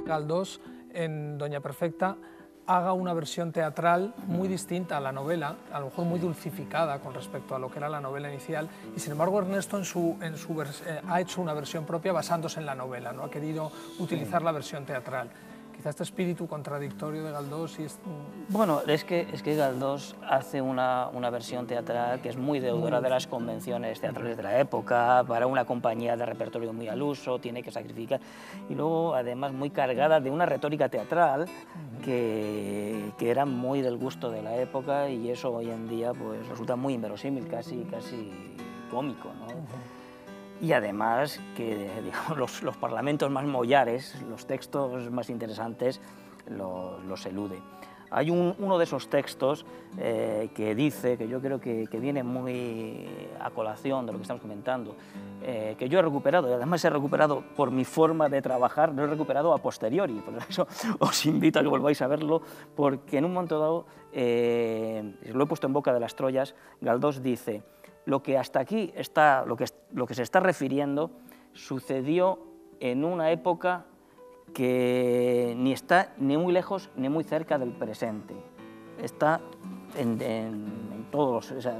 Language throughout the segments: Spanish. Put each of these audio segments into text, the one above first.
Galdós, en Doña Perfecta, haga una versión teatral muy distinta a la novela, a lo mejor muy dulcificada con respecto a lo que era la novela inicial, y sin embargo Ernesto ha hecho una versión propia basándose en la novela, ¿no? Ha querido utilizar la versión teatral. Quizá este espíritu contradictorio de Galdós... Bueno, es que Galdós hace una versión teatral que es muy deudora de las convenciones teatrales de la época, para una compañía de repertorio muy al uso, tiene que sacrificar, y luego además muy cargada de una retórica teatral que era muy del gusto de la época, y eso hoy en día pues resulta muy inverosímil, casi cómico, ¿no? Y además que digamos, los parlamentos más mollares, los textos más interesantes, los elude. Hay uno de esos textos que dice, que yo creo que viene muy a colación de lo que estamos comentando, que yo he recuperado, y además he recuperado por mi forma de trabajar, lo he recuperado a posteriori, por eso os invito a que volváis a verlo, porque en un momento dado, lo he puesto en boca de las Troyas, Galdós dice: lo que hasta aquí está, lo que se está refiriendo, sucedió en una época que ni está ni muy lejos ni muy cerca del presente. Está en todos, o sea,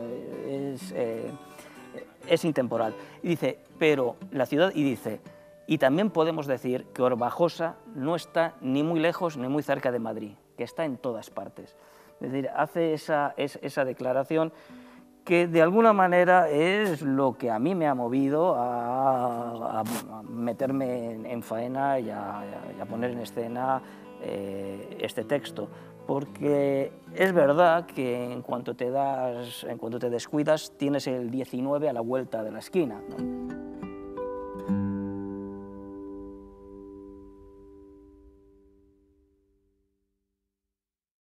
es intemporal. Y dice, pero la ciudad, y dice, y también podemos decir que Orbajosa no está ni muy lejos ni muy cerca de Madrid, que está en todas partes. Es decir, hace esa declaración que de alguna manera es lo que a mí me ha movido a meterme en faena y a poner en escena este texto, porque es verdad que en cuanto te descuidas tienes el 19 a la vuelta de la esquina, ¿no?